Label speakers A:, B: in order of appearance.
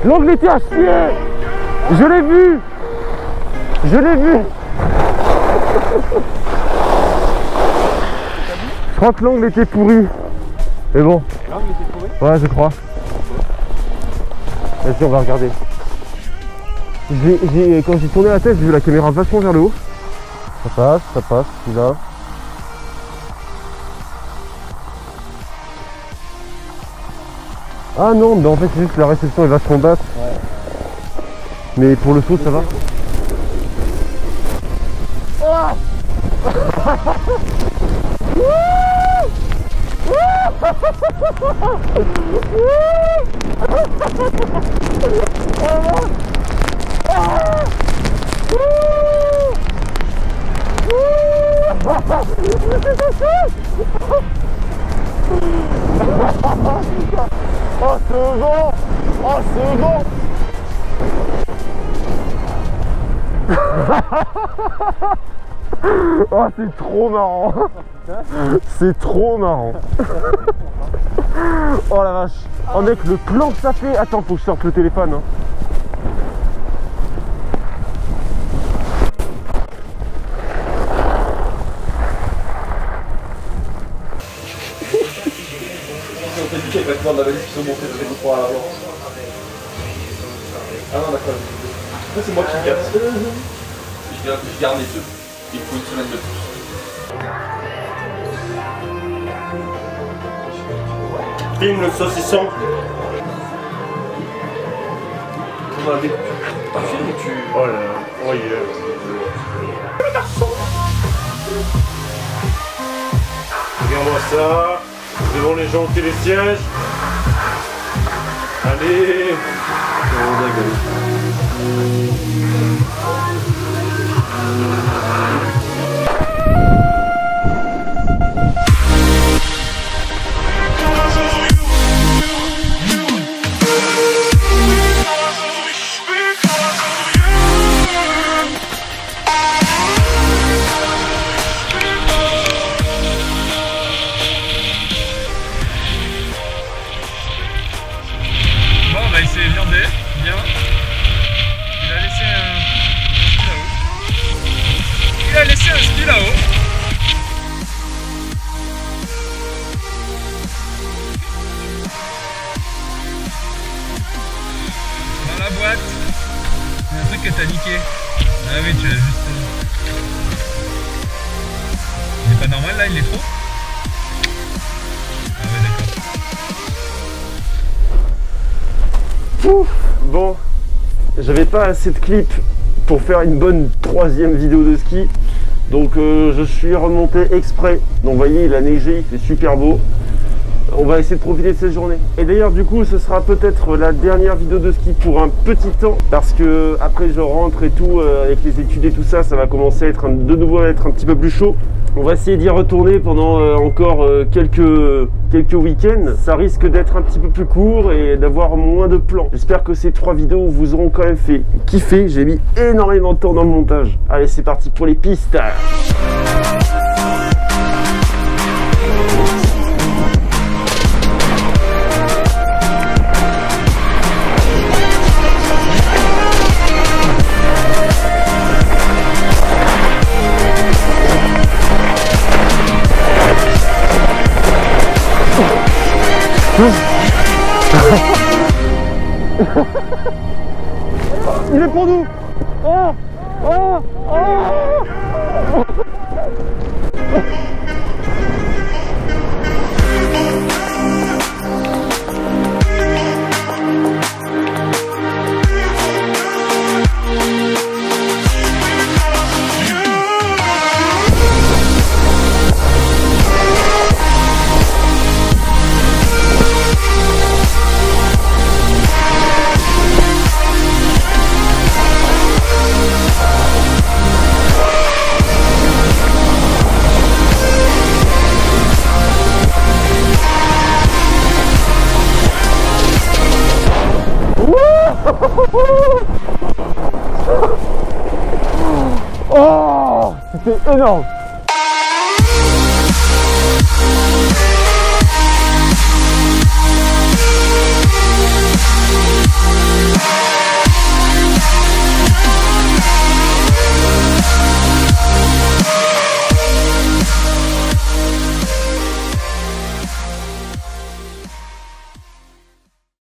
A: L'angle était à chier. Je l'ai vu. Je l'ai vu. Je crois que l'angle était pourri. Mais bon.
B: L'angle était pourri?
A: Ouais, je crois. Vas-y, on va regarder. Quand j'ai tourné la tête, j'ai vu la caméra vachement vers le haut. Ça passe, celui-là. Ah non, mais en fait c'est juste que la réception est vachement basse. Ouais. Mais pour le saut, ça va. Oh oh c'est bon. Oh c'est bon. Oh c'est trop marrant. C'est trop marrant. Oh la vache. Oh mec, le plan que ça fait. Attends, faut que je sorte le téléphone hein.
B: Il va te voir de la valise qui sont montées de les trois à l'avant. Ah non d'accord. Ça c'est moi qui casse. Je garde les deux. Il faut une semaine de plus.
A: Filme le saucisson.
B: On va découper. Tu filmes ou tu...
A: Oh là là. Oh yeah. Le garçon. Regarde-moi ça. Devant les gens au télésiège. Allez. Oh d'accord.
C: Il s'est viandé, bien. Il a laissé un ski là-haut. Il a laissé un ski là-haut. Dans la boîte. C'est un truc que t'as niqué. Ah oui, tu l'as juste... Il est pas normal là, il est trop. Ah ouais, d'accord.
A: Ouf, bon, j'avais pas assez de clips pour faire une bonne troisième vidéo de ski, donc je suis remonté exprès. Donc vous voyez, il a neigé, il fait super beau. On va essayer de profiter de cette journée. Et d'ailleurs du coup ce sera peut-être la dernière vidéo de ski pour un petit temps, parce que après je rentre et tout, avec les études et tout ça, ça va commencer à être de nouveau à être un petit peu plus chaud. On va essayer d'y retourner pendant encore quelques week-ends. Ça risque d'être un petit peu plus court et d'avoir moins de plans. J'espère que ces 3 vidéos vous auront quand même fait kiffer. J'ai mis énormément de temps dans le montage. Allez, c'est parti pour les pistes. Il est pour nous. Oh, oh, oh. Oh, c'était énorme.